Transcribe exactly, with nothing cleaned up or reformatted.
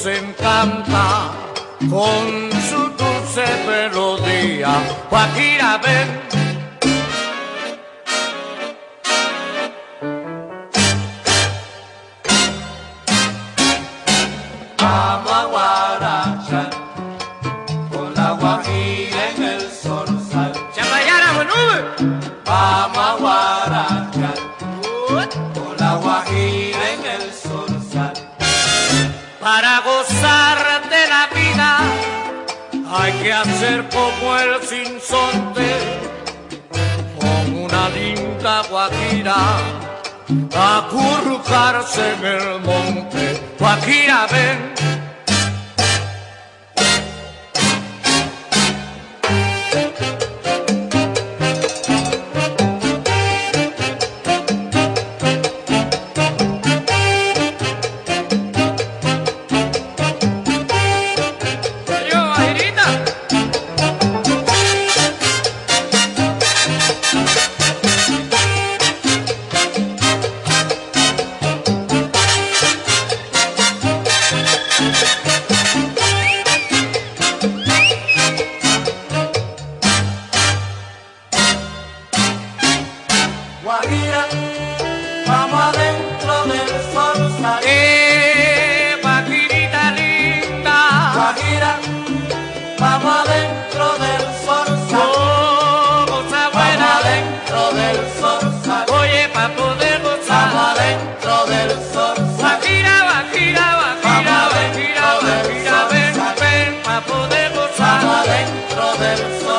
nos encanta con su dulce melodía. Guajira, ven. Vamos a guarachar con la guajira en el zorzal. ¡Chamayara, Manube! Vamos a guarachar con la guajira en el zorzal. Para gozar de la vida hay que hacer como el sinsonte, con una linda guajira acurrucarse en el monte. Guajira, ven. Guajira, vamos adentro del zorzal. Eh, guajirita linda. Guajira, vamos adentro del zorzal. Oh, cosa buena. Vamos adentro del zorzal. Oye, pa' poder gozar. Vamos adentro del zorzal. Guajira, guajira, guajira, guajira, guajira, ven, ven, pa' poder gozar. Vamos adentro del zorzal.